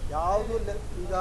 ಯಾವುದು ಈಗ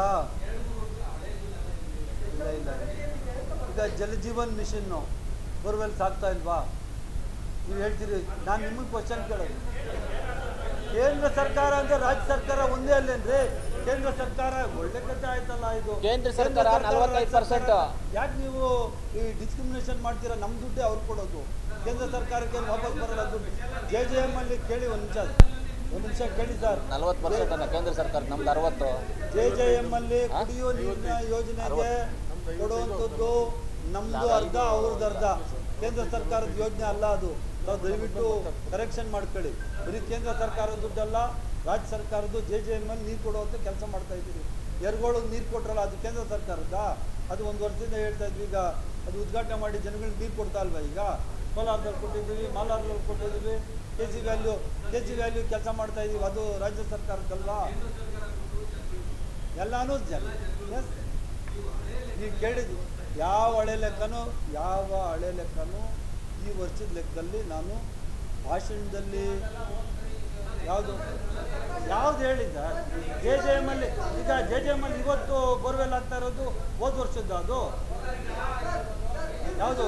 ಇಲ್ಲ ಇಲ್ಲ ಈಗ ಜಲಜೀವನ್ ಮಿಷನ್ನು ಬೋರ್ವೆಲ್ ಸಾಕ್ತಾ ಇಲ್ವಾ? ನೀವು ಹೇಳ್ತೀರಿ, ನಾನು ನಿಮಗೆ ಕ್ವಶನ್ ಕೇಳೋದು, ಕೇಂದ್ರ ಸರ್ಕಾರ ಅಂದರೆ ರಾಜ್ಯ ಸರ್ಕಾರ ಒಂದೇ ಅಲ್ಲೇನ್ರಿ? ಕೇಂದ್ರ ಸರ್ಕಾರ ಒಳ್ಳೆ ಕಥೆ ಆಯ್ತಲ್ಲ ಇದು. ಕೇಂದ್ರ ಸರ್ಕಾರ 45%. ಯಾಕೆ ನೀವು ಈ ಡಿಸ್ಕ್ರಿಮಿನೇಷನ್ ಮಾಡ್ತೀರಾ? ನಮ್ಮ ದುಡ್ಡೇ ಅವ್ರು ಕೊಡೋದು, ಕೇಂದ್ರ ಸರ್ಕಾರಕ್ಕೆ ವಾಪಸ್ ಬರಲ್ಲ ದುಡ್ಡು. JJM ಅಲ್ಲಿ ಕೇಳಿ ಒಂದು ನಿಮಿಷ ಕೇಳಿ ಸರ್. 40% ಕೇಂದ್ರ ಸರ್ಕಾರ, ನಮ್ದು 60. JJM ಅಲ್ಲಿ ಕುಡಿಯುವ ನೀರಿನ ಯೋಜನೆಗೆ ಕೊಡುವಂಥದ್ದು ನಮ್ಮದು ಅರ್ಧ, ಅವ್ರದ್ದು ಅರ್ಧ. ಕೇಂದ್ರ ಸರ್ಕಾರದ ಯೋಜನೆ ಅಲ್ಲ ಅದು. ನಾವು ದಯವಿಟ್ಟು ಕರೆಕ್ಷನ್ ಮಾಡ್ಕೊಳ್ಳಿ. ಬರೀ ಕೇಂದ್ರ ಸರ್ಕಾರದ ದುಡ್ಡಲ್ಲ, ರಾಜ್ಯ ಸರ್ಕಾರದ್ದು JJM ಅಲ್ಲಿ ನೀರು ಕೊಡುವಂಥ ಕೆಲಸ ಮಾಡ್ತಾ ಇದ್ದೀವಿ. ಎರ್ಗೋಳಿಗೆ ನೀರು ಕೊಟ್ರಲ್ಲ, ಅದು ಕೇಂದ್ರ ಸರ್ಕಾರದ. ಅದು ಒಂದು ವರ್ಷದಿಂದ ಹೇಳ್ತಾ ಇದ್ವಿ. ಈಗ ಅದು ಉದ್ಘಾಟನೆ ಮಾಡಿ ಜನಗಳಿಗೆ ನೀರು ಕೊಡ್ತಾ ಅಲ್ವಾ? ಈಗ ಕೋಲಾರದಲ್ಲಿ ಕೊಟ್ಟಿದ್ದೀವಿ, ಮಾಲಾರ್ದಲ್ಲಿ ಕೊಟ್ಟಿದ್ದೀವಿ, KG ವ್ಯಾಲ್ಯೂ ಕೆಲಸ ಮಾಡ್ತಾ ಇದ್ದೀವಿ. ಅದು ರಾಜ್ಯ ಸರ್ಕಾರದ್ದಲ್ವಾ? ಎಲ್ಲಾನು ಎಸ್, ನೀವು ಕೇಳಿದ್ವಿ ಯಾವ ಹಳೆ ಲೆಕ್ಕನೂ ಈ ವರ್ಷದ ಲೆಕ್ಕದಲ್ಲಿ ನಾನು ಭಾಷಣದಲ್ಲಿ ಯಾವುದು ಹೇಳಿದ್ದ? JJM ಅಲ್ಲಿ ಈಗ JJM ಅಲ್ಲಿ ಇವತ್ತು ಬೋರ್ವೆಲ್ ಆಗ್ತಾ ಇರೋದು ಹೋದ ವರ್ಷದ್ದು. ಅದು ಯಾವುದು?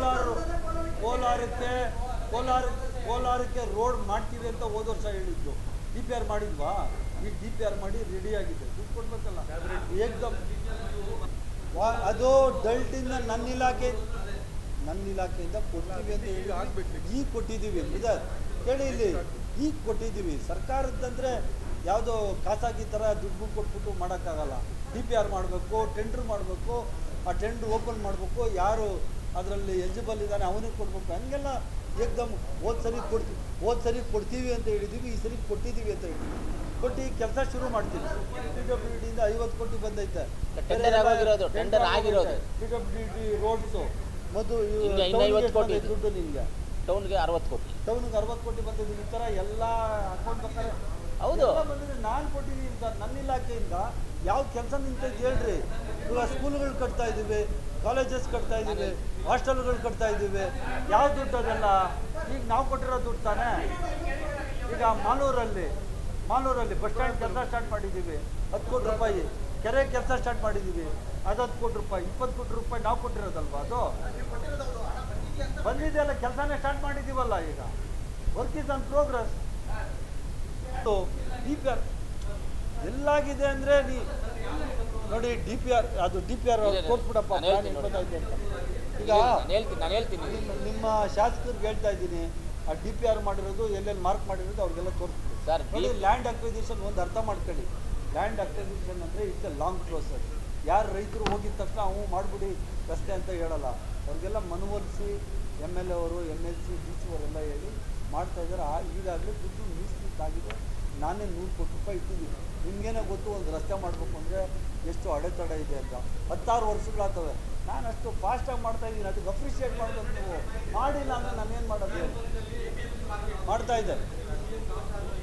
ಕೋಲಾರಕ್ಕೆ ರೋಡ್ ಮಾಡ್ತೀವಿ ಅಂತ ಹೋದ ವರ್ಷ ಹೇಳಿದ್ದು. DPR ಮಾಡಿದ್ವಾ? ಈಗ DPR ಮಾಡಿ ರೆಡಿ ಆಗಿದೆ, ದುಡ್ಡು ಕೊಡ್ಬೇಕಲ್ಲ ಏಕ್ದಮ್. ಅದು ಡಲ್ಟಿಂದ ನನ್ನ ಇಲಾಖೆಯಿಂದ ಕೊಡ್ತೀವಿ ಅಂತ ಹೇಳಿ ಈಗ ಕೊಟ್ಟಿದ್ದೀವಿ. ಬ್ರದರ್ ಕೇಳಿ, ಇಲ್ಲಿ ಈಗ ಕೊಟ್ಟಿದ್ದೀವಿ. ಸರ್ಕಾರದಂದರೆ ಯಾವುದೋ ಖಾಸಗಿ ಥರ ದುಡ್ಡು ಕೊಟ್ಬಿಟ್ಟು ಮಾಡೋಕ್ಕಾಗಲ್ಲ. DPR ಮಾಡಬೇಕು, ಟೆಂಡ್ರ್ ಮಾಡಬೇಕು, ಆ ಟೆಂಡ್ರ್ ಓಪನ್ ಮಾಡಬೇಕು, ಯಾರು ಅದರಲ್ಲಿ ಎಲಿಜಿಬಲ್ ಇದ್ದಾನೆ ಅವನಿಗೆ ಕೊಡಬೇಕು. ಹಂಗೆಲ್ಲ ಏಕ್ದಮ್ ಹೋದ ಸರಿ ಕೊಡ್ತೀವಿ ಅಂತ ಹೇಳಿದ್ದೀವಿ, ಈ ಸರಿ ಕೊಟ್ಟಿದ್ದೀವಿ ಅಂತ ಹೇಳಿದ್ವಿ. ಕೊಟ್ಟು ಕೆಲಸ ಶುರು ಮಾಡ್ತೀವಿ. PWD ಇಂದ 50 ಕೋಟಿ ಬಂದೈತೆ. PWD ರೋಡ್ಸು ದುಡ್ಡು ನಿಮಗೆ ಟೌನ್ಗೆ 60 ಕೋಟಿ ಬಂದಿದ್ದು. ಈ ಥರ ಎಲ್ಲ ಅಕೌಂಟ್ ಬೇಕಾದ್ರೆ ಹೌದು ಬಂದಿದೆ. ನಾನು ಕೊಟ್ಟಿದ್ದೀನಿ ಸರ್ ನನ್ನ ಇಲಾಖೆಯಿಂದ. ಯಾವ ಕೆಲಸ ನಿಂತೈತೆ ಹೇಳ್ರಿ? ಇವಾಗ ಸ್ಕೂಲ್ಗಳು ಕಟ್ತಾ ಇದ್ದೀವಿ, ಕಾಲೇಜಸ್ ಕಟ್ತಾ ಇದ್ದೀವಿ, ಹಾಸ್ಟೆಲ್ಗಳು ಕಟ್ತಾ ಇದ್ದೀವಿ. ಯಾವ ದುಡ್ಡು ಅದೆಲ್ಲ? ಈಗ ನಾವು ಕೊಟ್ಟಿರೋ ದುಡ್ಡು ತಾನೇ. ಈಗ ಮಾಲೂರಲ್ಲಿ ಬಸ್ ಸ್ಟ್ಯಾಂಡ್ ಕೆಲಸ ಸ್ಟಾರ್ಟ್ ಮಾಡಿದ್ದೀವಿ, 10 ಕೋಟಿ ರೂಪಾಯಿ. ಕೆರೆ ಕೆಲಸ ಸ್ಟಾರ್ಟ್ ಮಾಡಿದ್ದೀವಿ, ಅದು 10 ಕೋಟಿ ರೂಪಾಯಿ. 20 ಕೋಟಿ ರೂಪಾಯಿ ನಾವು ಕೊಟ್ಟಿರೋದಲ್ವಾ? ಅದು ಬಂದಿದೆಯಲ್ಲ, ಕೆಲಸನೇ ಸ್ಟಾರ್ಟ್ ಮಾಡಿದ್ದೀವಲ್ಲ. ಈಗ work is on progress. DPR ಎಲ್ಲಾಗಿದೆ ಅಂದರೆ ನೋಡಿ, DPR ತೋರಿಸ್ಬಿಡಪ್ಪ. ಈಗ ನಿಮ್ಮ ಶಾಸಕರಿಗೆ ಹೇಳ್ತಾ ಇದ್ದೀನಿ, ಆ DPR ಮಾಡಿರೋದು ಎಲ್ಲೆಲ್ಲಿ ಮಾರ್ಕ್ ಮಾಡಿರೋದು ಅವ್ರಿಗೆಲ್ಲ ತೋರಿಸ್ಬಿಡಿ ಸರ್. ನೋಡಿ, ಲ್ಯಾಂಡ್ ಅಕ್ವಿಸಿಷನ್ ಒಂದು ಅರ್ಥ ಮಾಡ್ಕೊಳ್ಳಿ. ಲ್ಯಾಂಡ್ ಅಕ್ವಿಸಿಷನ್ ಅಂದರೆ ಇಟ್ಸ್ ಎ ಲಾಂಗ್ ಪ್ರೋಸೆಸ್. ಯಾರು ರೈತರು ಹೋಗಿದ ತಕ್ಷಣ ಅವು ಮಾಡಿಬಿಡಿ ರಸ್ತೆ ಅಂತ ಹೇಳಲ್ಲ. ಅವ್ರಿಗೆಲ್ಲ ಮನವೊಲಿಸಿ MLA ಅವರು, MLC, DC ಅವರೆಲ್ಲ ಹೇಳಿ ಮಾಡ್ತಾ ಇದ್ದಾರೆ. ಈಗಾಗಲೇ ದುಡ್ಡು ಮೀಸಲಿಟ್ಟಾಗಿದೆ. ನಾನೇ 100 ಕೋಟಿ ರೂಪಾಯಿ ಇಟ್ಟಿದ್ದೀನಿ. ನಿಮಗೇನೋ ಗೊತ್ತು, ಒಂದು ರಸ್ತೆ ಮಾಡಬೇಕು ಅಂದರೆ ಎಷ್ಟು ಅಡೆತಡೆ ಇದೆ ಅಂತ. 16 ವರ್ಷಗಳಾಗ್ತವೆ. ನಾನು ಅಷ್ಟು ಫಾಸ್ಟಾಗಿ ಮಾಡ್ತಾಯಿದ್ದೀನಿ. ಅದಕ್ಕೆ ಅಪ್ರಿಷಿಯೇಟ್ ಮಾಡಬೇಕು. ನೀವು ಮಾಡಿಲ್ಲ ಅಂದರೆ ನಾನೇನು ಮಾಡೋದು? ಮಾಡ್ತಾಯಿದ್ದೆ.